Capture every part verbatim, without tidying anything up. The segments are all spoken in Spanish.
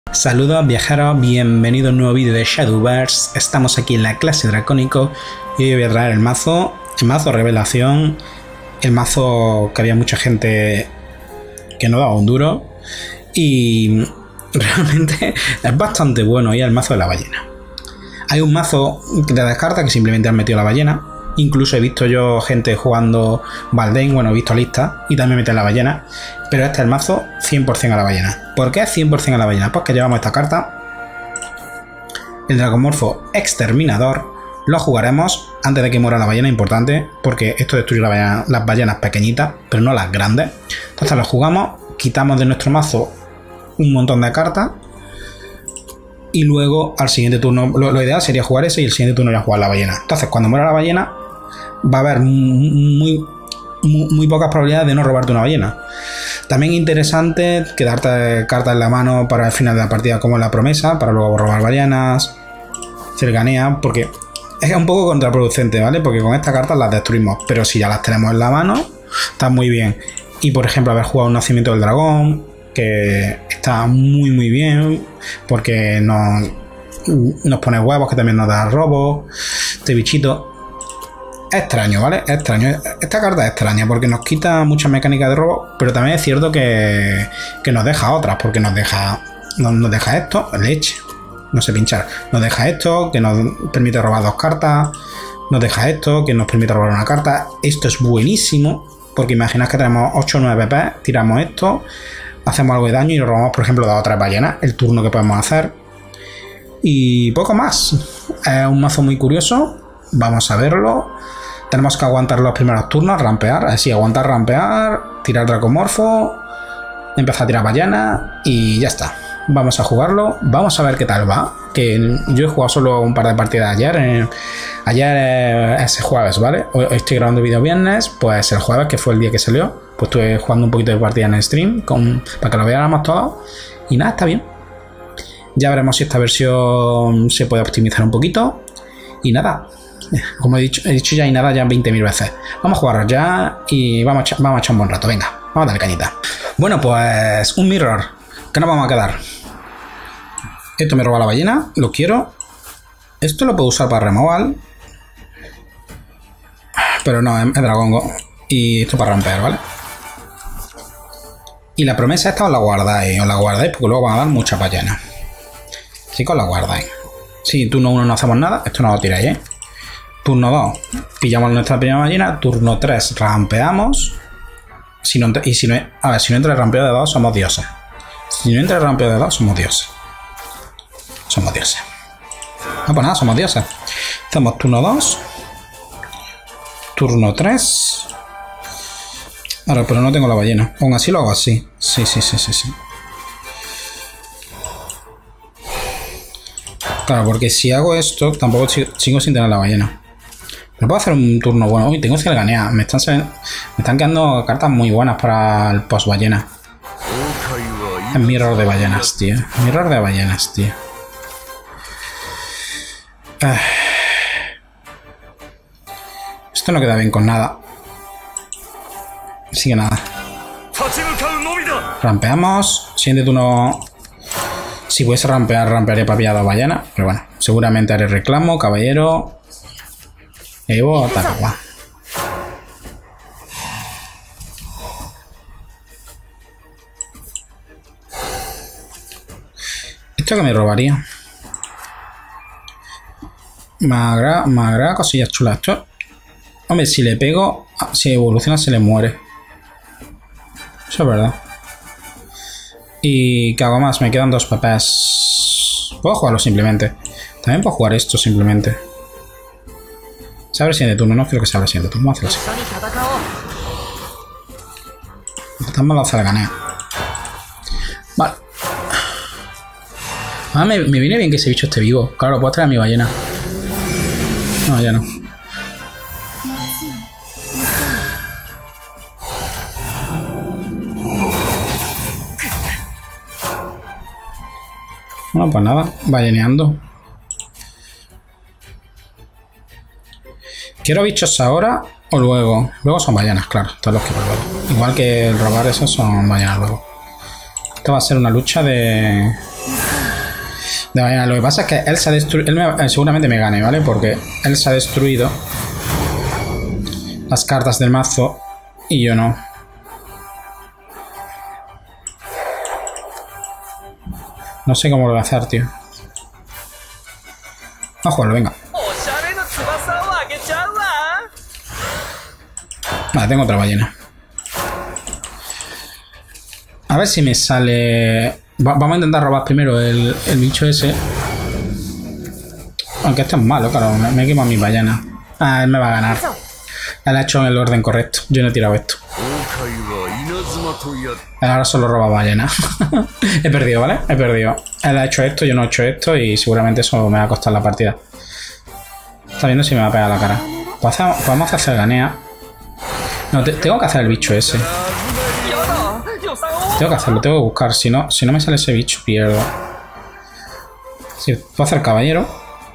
Saludos viajeros, bienvenido a un nuevo vídeo de Shadowverse. Estamos aquí en la clase Dracónico y hoy voy a traer el mazo, el mazo revelación, el mazo que había mucha gente que no daba un duro y realmente es bastante bueno, y es el mazo de la ballena. Hay un mazo de descarta que simplemente han metido la ballena. Incluso he visto yo gente jugando Baldain, bueno, he visto listas y también meten la ballena. Pero este es el mazo cien por cien a la ballena. ¿Por qué cien por cien a la ballena? Pues que llevamos esta carta, el Dracomorfo Exterminador. Lo jugaremos antes de que muera la ballena, importante, porque esto destruye la ballena, las ballenas pequeñitas, pero no las grandes. Entonces lo jugamos, quitamos de nuestro mazo un montón de cartas y luego al siguiente turno, lo, lo ideal sería jugar ese y el siguiente turno ya jugar la ballena. Entonces cuando muera la ballena va a haber muy, muy, muy pocas probabilidades de no robarte una ballena. También interesante quedarte cartas en la mano para el final de la partida, como la promesa, para luego robar ballenas, cercanía, porque es un poco contraproducente, ¿vale? Porque con estas cartas las destruimos, pero si ya las tenemos en la mano, está muy bien. Y por ejemplo, haber jugado un Nacimiento del Dragón, que está muy muy bien, porque nos, nos pone huevos, que también nos da robo. Este bichito es extraño, ¿vale? Es extraño. Esta carta es extraña porque nos quita muchas mecánicas de robo, pero también es cierto que, que nos deja otras, porque nos deja, nos, nos deja esto, leche, no sé pinchar, nos deja esto, que nos permite robar dos cartas, nos deja esto, que nos permite robar una carta. Esto es buenísimo, porque imaginad que tenemos ocho o nueve P P, tiramos esto, hacemos algo de daño y nos robamos, por ejemplo, dos o tres ballenas, el turno que podemos hacer. Y poco más. Es un mazo muy curioso, vamos a verlo. Tenemos que aguantar los primeros turnos, rampear, así, aguantar, rampear, tirar Dracomorfo, empezar a tirar ballenas y ya está. Vamos a jugarlo, vamos a ver qué tal va. Que yo he jugado solo un par de partidas ayer. Eh, ayer es jueves, ¿vale? Hoy estoy grabando el vídeo viernes, pues el jueves, que fue el día que salió, pues estuve jugando un poquito de partida en el stream con, para que lo veáramos todo. Y nada, está bien. Ya veremos si esta versión se puede optimizar un poquito. Y nada, como he dicho, he dicho ya y nada ya veinte mil veces. Vamos a jugar ya y vamos a, echar, vamos a echar un buen rato. Venga, vamos a darle cañita. Bueno, pues un mirror. ¿Qué nos vamos a quedar? Esto me roba la ballena, lo quiero. Esto lo puedo usar para removal, pero no, es, es dragón. Y esto para romper, ¿vale? Y la promesa esta os la guardáis, os la guardáis porque luego van a dar muchas ballenas. Así que os la guardáis. Si turno uno no hacemos nada, esto no lo tiráis, ¿eh? Turno dos, pillamos nuestra primera ballena. Turno tres, rampeamos. Si no, y si no, a ver, si no entra el rampeo de dos, somos dioses. Si no entra el rampeo de dos, somos dioses. Somos dioses. No, pues nada, somos dioses. Hacemos turno dos. Turno tres. Ahora, pero no tengo la ballena. Aún así lo hago así. Sí, sí, sí, sí, sí. Claro, porque si hago esto, tampoco sigo sin tener la ballena. No puedo hacer un turno bueno. Uy, tengo Celganea. Me están, me están quedando cartas muy buenas para el post ballena. Es mirror de ballenas, tío. Mirror de ballenas, tío. Ah. Esto no queda bien con nada. Así que nada. Rampeamos. Siguiente turno. Si pudiese rampear, rampearé para pillar a ballena. Pero bueno, seguramente haré reclamo, caballero. Evo, Taragua. ¿Esto que me robaría? Me agrada, me agrada cosillas chulas. Esto, hombre, si le pego, si evoluciona se le muere. Eso es verdad. Y ¿qué hago más? Me quedan dos papás. Puedo jugarlo simplemente. También puedo jugar esto simplemente. Se abre el siguiente turno, no quiero que se abra el siguiente turno. Vamos a hacerlo así. Estamos la Celganea. Vale. Ah, me, me viene bien que ese bicho esté vivo. Claro, puedo traer a mi ballena. No, ya no. Bueno, pues nada, balleneando. ¿Quiero bichos ahora o luego? Luego son ballenas, claro. Todos los quiero luego. Igual que el robar esos son ballenas luego. Esto va a ser una lucha de... De manera, lo que pasa es que él se ha destruido. Él me, seguramente me gane, ¿vale? Porque él se ha destruido las cartas del mazo y yo no. No sé cómo lo voy a hacer, tío. Vamos a jugarlo, venga. Vale, tengo otra ballena. A ver si me sale... Va, vamos a intentar robar primero el, el bicho ese. Aunque esto es malo, claro. Me, me he quemado mi ballena. Ah, él me va a ganar. Él ha hecho en el orden correcto. Yo no he tirado esto. Él ahora solo roba ballena. He perdido, ¿vale? He perdido. Él ha hecho esto, yo no he hecho esto y seguramente eso me va a costar la partida. Está viendo si me va a pegar la cara. Podemos hacer ganea. No, te, tengo que hacer el bicho ese. Tengo que hacerlo, tengo que buscar. Si no, si no me sale ese bicho, pierdo. Si puedo hacer caballero.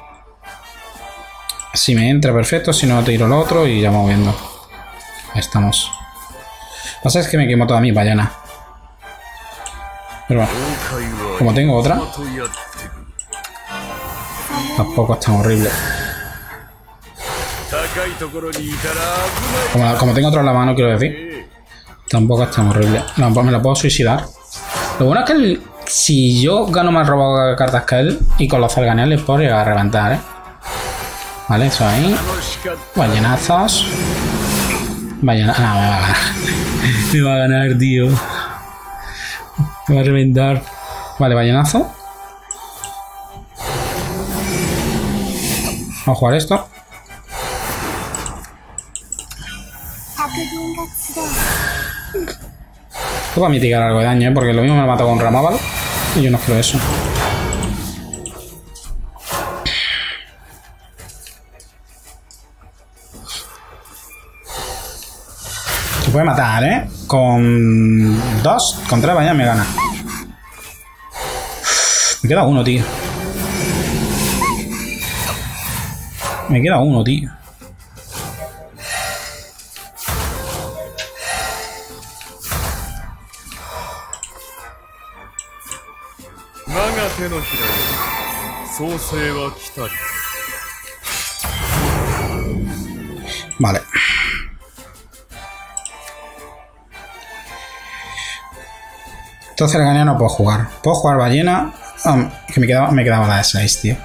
Si me entra, perfecto. Si no, tiro lo otro y ya vamos viendo. Ahí estamos. Lo que pasa es que me quemo toda mi ballena. Pero bueno, como tengo otra, tampoco es tan horrible. Como, como tengo otra en la mano, quiero decir, tampoco es tan horrible. No, pues me la puedo suicidar. Lo bueno es que el, si yo gano más robo cartas que él y con los zarganeos les puedo llegar a reventar, ¿eh? Vale, eso ahí. Ballenazos. Ballenazos. No, me va a ganar. Me va a ganar, tío. Me va a reventar. Vale, ballenazo. Vamos a jugar esto. Esto va a mitigar algo de daño, ¿eh? Porque lo mismo me lo mato con Ramábalo y yo no quiero eso. Se puede matar, ¿eh? Con dos, con tres vaya me gana. Me queda uno, tío. Me queda uno, tío. Vale. Entonces el ganeo no puedo jugar. Puedo jugar ballena. Oh, que me quedaba, me quedaba la de seis, tío.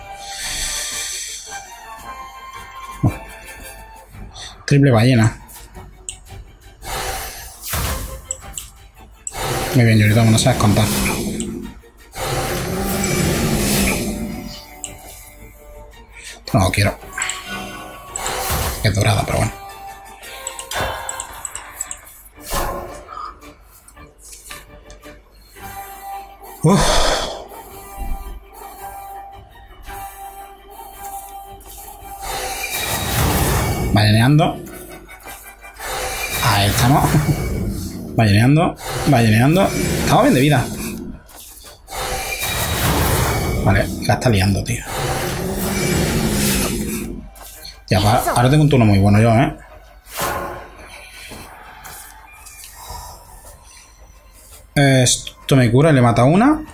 Oh. Triple ballena. Muy bien, Yoritomo, no sabes contar. No lo quiero. Es dorada, pero bueno. Uf. Balleneando. Ahí estamos. Balleneando. Balleneando. Estamos bien de vida. Vale, la está liando, tío. Ya, ahora tengo un turno muy bueno yo, ¿eh? Esto me cura y le mata una.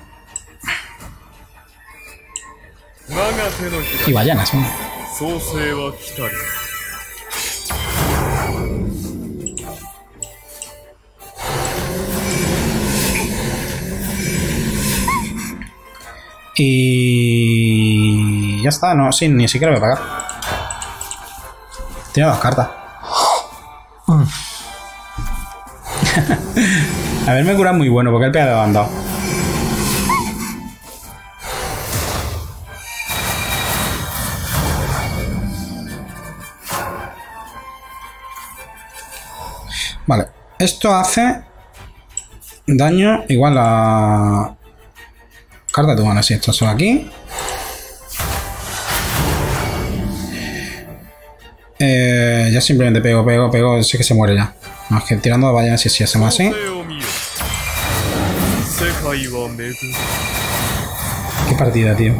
Y ballenas, ¿no? Y ya está, no, sí, ni siquiera voy a pagar. Tiene dos cartas. Mm. Haberme curado muy bueno porque el peado ha andado. Vale, esto hace daño igual a carta de tu mano. Si esto son aquí. Eh, ya simplemente pego, pego, pego. Sé que se muere ya. No, es que tirando de ballenas si sí, hacemos así. Qué partida, tío.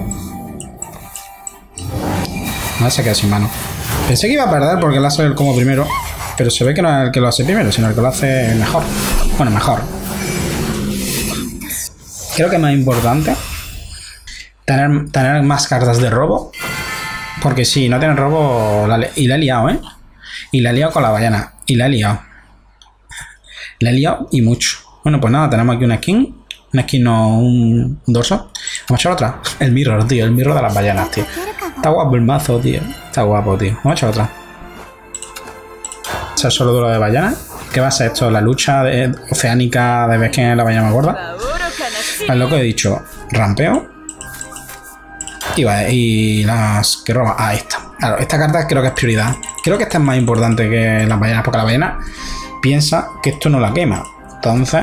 Vale, se queda sin mano. Pensé que iba a perder porque él hace el como primero. Pero se ve que no es el que lo hace primero, sino el que lo hace mejor. Bueno, mejor. Creo que es más importante tener, tener más cartas de robo. Porque si no tienen robo... La, y la he liado, ¿eh? Y la he liado con la ballena. Y la he liado. La he liado y mucho. Bueno, pues nada, tenemos aquí una skin. Una skin, no un, un dorso. Vamos a echar otra. El mirror, tío. El mirror de las ballenas, tío. Está guapo el mazo, tío. Está guapo, tío. Vamos a echar otra. Echar solo duro de ballena. ¿Qué va a ser esto? La lucha de, oceánica de ver quién es la ballena más gorda. Es lo que he dicho. Rampeo. Y, vale, y las que roba. Ah, esta. Claro, esta carta creo que es prioridad. Creo que esta es más importante que las ballenas. Porque la ballena piensa que esto no la quema. Entonces...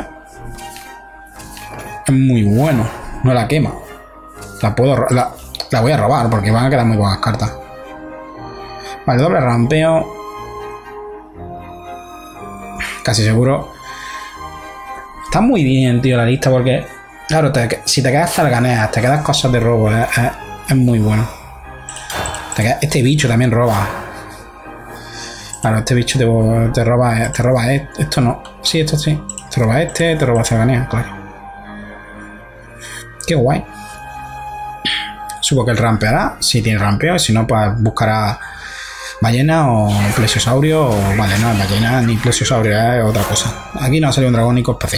es muy bueno. No la quema. La puedo... La, la voy a robar porque van a quedar muy buenas cartas. Vale, doble rampeo. Casi seguro. Está muy bien, tío, la lista porque... claro, te, si te quedas zarganeas, te quedas cosas de robo, es, es, es muy bueno. Te quedas, este bicho también roba. Claro, este bicho te, te roba... Te roba este, esto no. Sí, esto sí. Te roba este, te roba zarganeas, claro. Qué guay. Supongo que el rampeará, si tiene rampeo, si no, pues buscará ballena o plesiosaurio. O, vale, no es ballena ni plesiosaurio, es otra cosa. Aquí no ha salido un dragónico especial.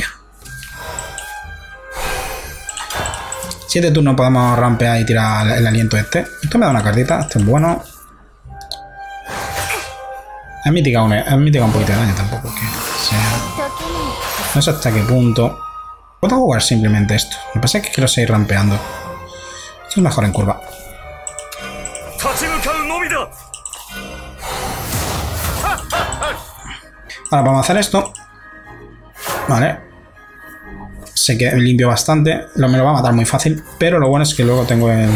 Siete turnos podemos rampear y tirar el aliento este. Esto me da una cartita, esto es bueno. Es mítica un, es mítica un poquito de daño tampoco. Que sea. No sé hasta qué punto. Puedo jugar simplemente esto. Lo que pasa es que quiero seguir rampeando. Esto es mejor en curva. Ahora vamos a hacer esto. Vale. Sé que limpio bastante. Lo me lo va a matar muy fácil. Pero lo bueno es que luego tengo el...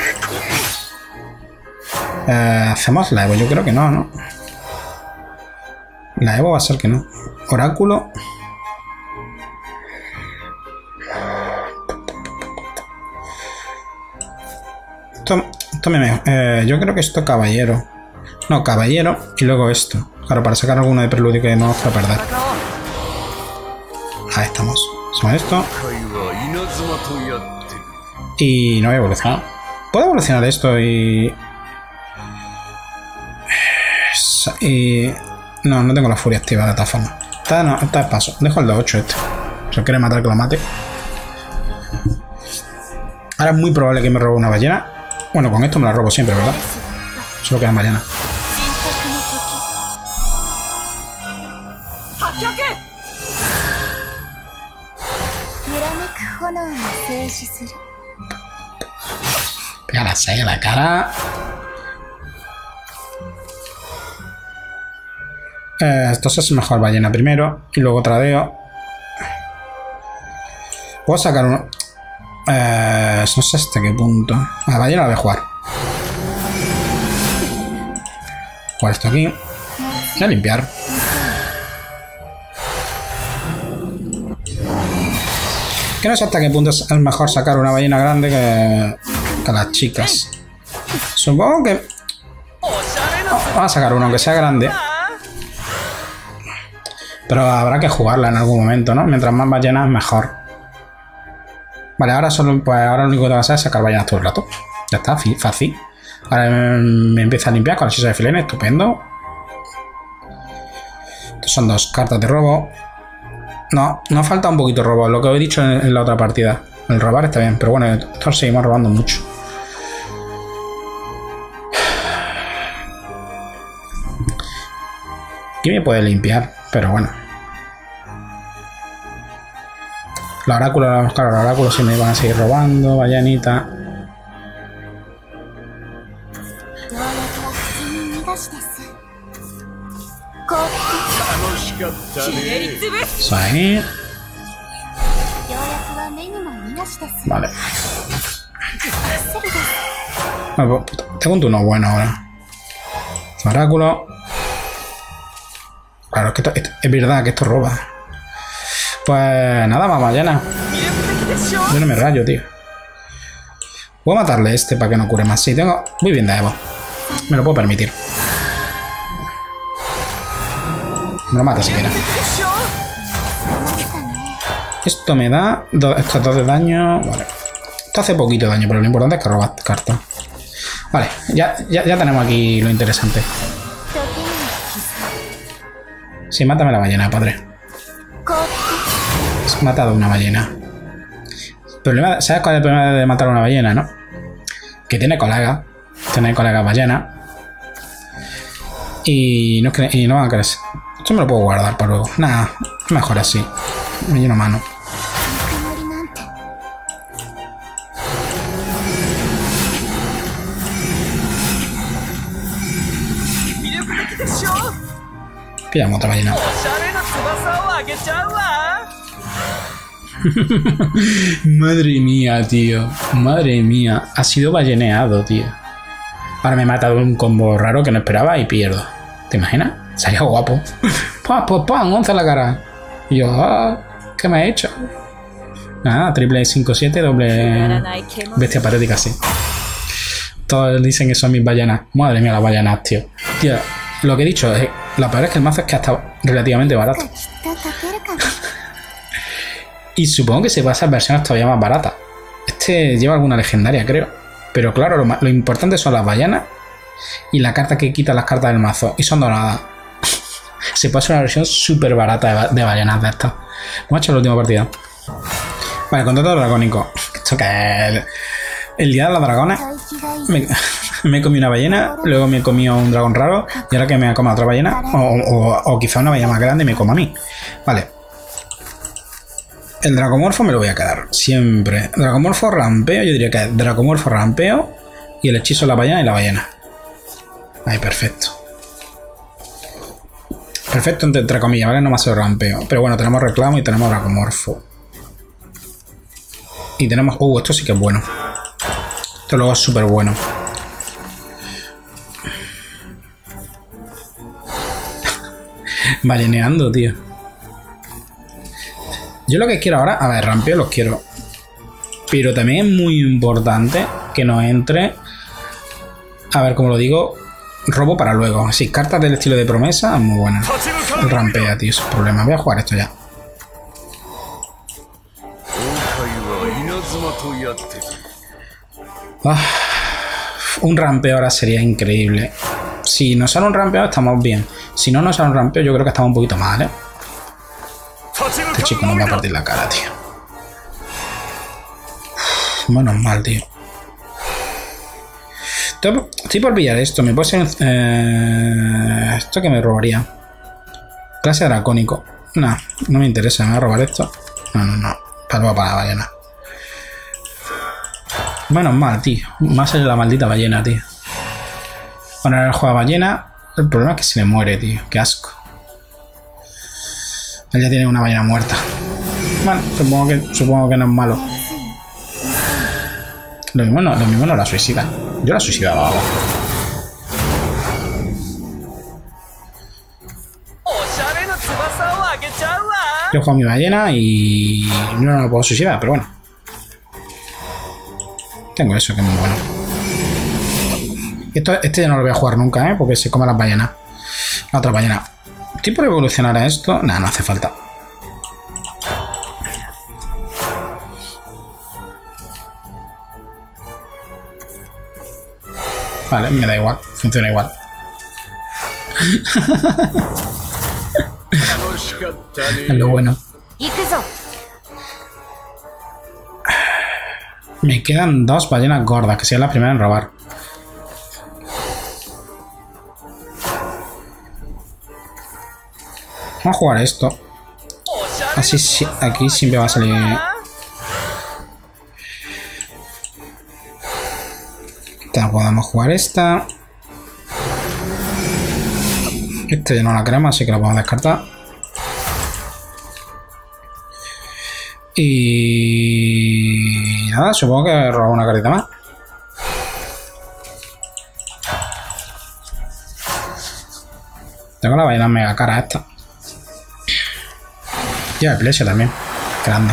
Eh, ¿hacemos la Evo? Yo creo que no, ¿no? La Evo va a ser que no. Oráculo. Esto, esto me... Eh, yo creo que esto caballero. No, caballero y luego esto. Claro, para sacar alguno de preludio que no vamos a perder. Ahí estamos. Hacemos esto. Y no voy a evolucionar. Puedo evolucionar esto y... Y... No, no tengo la furia activada de todas formas. Esta, no, esta es paso. Dejo el de ocho este. Si quiere matar, que lo mate. Ahora es muy probable que me robe una ballena. Bueno, con esto me la robo siempre, ¿verdad? Solo queda ballena. Pega la seis en la cara. Eh, entonces es mejor ballena primero y luego tradeo. Puedo sacar uno. Eh, no sé hasta qué punto. La ballena la voy a jugar. Jugar esto aquí. Voy a limpiar. Que no sé hasta qué punto es mejor sacar una ballena grande que, que las chicas. Supongo que... Vamos a sacar uno que sea grande. Pero habrá que jugarla en algún momento, ¿no? Mientras más ballenas, mejor. Vale, ahora solo, pues ahora lo único que tengo que hacer es sacar ballenas todo el rato. Ya está, fácil. Ahora me empieza a limpiar con la hechizo de filene, estupendo. Estos son dos cartas de robo. No, nos falta un poquito robo, lo que he dicho en, en la otra partida. El robar está bien, pero bueno, esto seguimos robando mucho. Aquí me puede limpiar, pero bueno. Los oráculos, claro, los oráculos sí me van a seguir robando, ballenita. Eso ahí. Vale. Bueno, pues, tengo un turno bueno ahora. Oráculo. Claro, es que esto, esto, es verdad que esto roba. Pues nada más, ballena. Yo no me rayo, tío. Voy a matarle a este para que no cure más. Sí, tengo... Muy bien de Evo. Me lo puedo permitir. Me lo mata si quiere. Esto me da... Do, estos dos de daño... Vale. Esto hace poquito daño, pero lo importante es que robas cartas. Vale, ya, ya, ya tenemos aquí lo interesante. Sí, mátame la ballena, padre. Has matado una ballena. Problema, ¿sabes cuál es el problema de matar a una ballena, no? Que tiene colegas. Tiene colegas ballenas. Y no, y no van a crecer. Esto me lo puedo guardar para luego. Nada, mejor así. Me lleno mano. Pillamos otra ballena. Madre mía, tío. Madre mía. Ha sido balleneado, tío. Ahora me he matado un combo raro que no esperaba y pierdo. ¿Te imaginas? Sería guapo. ¡Pam, pam, pam! once en la cara. Y yo, ah, ¿qué me ha hecho? Nada, triple cinco siete, doble bestia patética, sí. Todos dicen que son mis ballenas. Madre mía, las ballenas, tío. Tío, lo que he dicho es... Lo peor es que el mazo es que ha estado relativamente barato. Y supongo que se va a esas versiones todavía más baratas. Este lleva alguna legendaria, creo. Pero claro, lo, lo importante son las ballenas y la carta que quita las cartas del mazo. Y son doradas. Se puede hacer una versión súper barata de, de ballenas de estas. Hemos hecho la última partida. Vale, contrato dragónico. Esto que es el, el día de los dragones. Me, me he comido una ballena, luego me he comido un dragón raro y ahora que me coma otra ballena o, o, o quizá una ballena más grande y me coma a mí. Vale. El dragomorfo me lo voy a quedar siempre. Dragomorfo, rampeo, yo diría que es dragomorfo, rampeo y el hechizo de la ballena y la ballena. Ahí, perfecto. Perfecto entre, entre comillas, ¿vale? No más el rampeo. Pero bueno, tenemos reclamo y tenemos dragomorfo. Y tenemos... Uh, esto sí que es bueno. Esto luego es súper bueno. Balleneando, tío. Yo lo que quiero ahora... A ver, rampeo los quiero. Pero también es muy importante que nos entre... A ver, como lo digo... Robo para luego. Sí, cartas del estilo de promesa, muy buenas. Rampea, tío, es un problema. Voy a jugar esto ya. Ah, un rampeo ahora sería increíble. Si nos sale un rampeo estamos bien. Si no nos sale un rampeo yo creo que estamos un poquito mal, ¿eh? Este chico nos va a partir la cara, tío. Menos mal, tío. Estoy por pillar esto. Me puede ser... Eh, esto que me robaría. Clase dracónico. No, no me interesa. ¿Me voy a robar esto? No, no, no. Para para la ballena. Menos mal, tío. Más allá de la maldita ballena, tío. Bueno, ahora el juego de ballena. El problema es que se le muere, tío. Qué asco. Él ya tiene una ballena muerta. Bueno, supongo que, supongo que no es malo. Lo mismo no, lo mismo no la suicida. Yo la suicidaba ahora. Yo juego a mi ballena y no, no lo puedo suicidar, pero bueno. Tengo eso que es muy bueno. Esto, este ya no lo voy a jugar nunca, ¿eh? Porque se come las ballenas. La otra ballena. ¿Estoy por evolucionar a esto? Nada, no hace falta. Vale, me da igual. Funciona igual. Es lo bueno. Me quedan dos ballenas gordas, que sean las primeras en robar. Vamos a jugar esto. Así aquí siempre va a salir... Podemos jugar esta. Esta ya no la queremos, así que la podemos descartar. Y nada, supongo que roba una carita más. Tengo la ballena mega cara esta. Y el plesio también. Grande.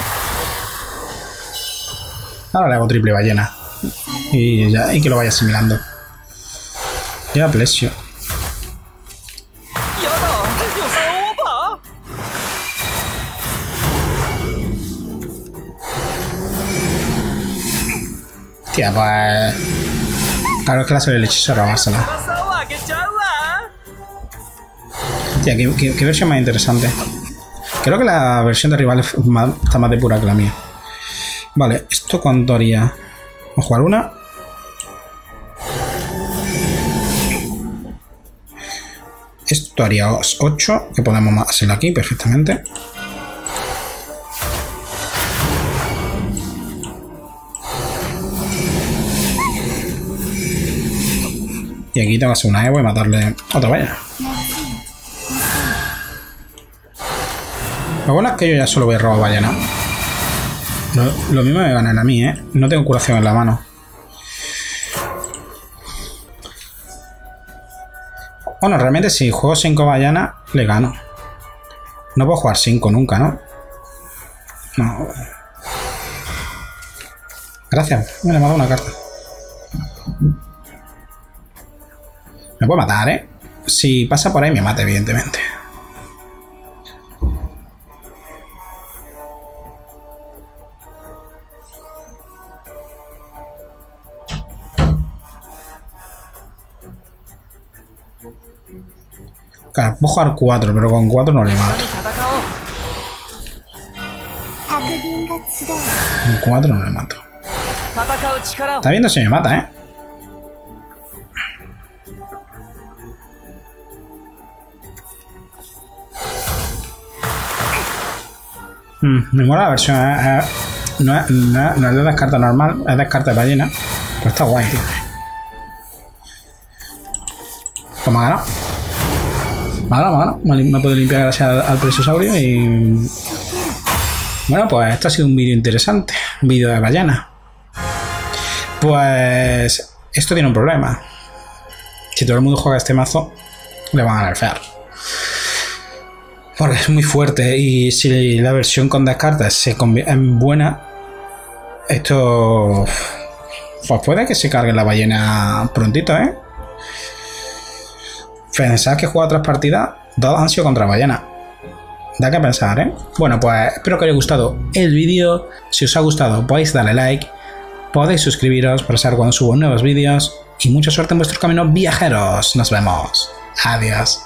Ahora le hago triple ballena. Y, ya, y que lo vaya asimilando. Ya, plesio. Hostia, pues... Claro, es que la sale el hechizo a robársela. Hostia, ¿qué, qué, qué versión más interesante. Creo que la versión de rival más, está más de pura que la mía. Vale, ¿esto cuánto haría? Vamos a jugar una. Esto haría ocho, que podemos hacerlo aquí perfectamente. Y aquí tengo que hacer una Evo y matarle otra valla. Lo bueno es que yo ya solo voy a robar ballena. Lo, lo mismo me ganan a mí, ¿eh? No tengo curación en la mano. Bueno, realmente si juego cinco ballanas, le gano. No puedo jugar cinco nunca, ¿no? No. Gracias. Me le he dado una carta. Me puede matar, ¿eh? Si pasa por ahí me mata, evidentemente. Claro, puedo jugar cuatro, pero con cuatro no le mato. Con cuatro no le mato. Está viendo si me mata, ¿eh? Mm, me mola la versión. Eh, eh, no, es, no, es, no es de descarta normal, es descarta de ballena. Pero está guay, tío. Pues me ha ganado. Me ha ganado, me ha ganado. Me puedo limpiar gracias al, al Plesiosaurio y... Bueno, pues esto ha sido un vídeo interesante. Un vídeo de ballena. Pues... Esto tiene un problema. Si todo el mundo juega este mazo, le van a nerfear. Porque es muy fuerte y si la versión con descartes se convierte en buena, esto pues puede que se cargue la ballena prontito, ¿eh? Pensad que he jugado otras partidas, dos han sido contra ballena. Da que pensar, ¿eh? Bueno, pues espero que os haya gustado el vídeo. Si os ha gustado podéis darle like, podéis suscribiros para saber cuando subo nuevos vídeos y mucha suerte en vuestros caminos viajeros. Nos vemos. Adiós.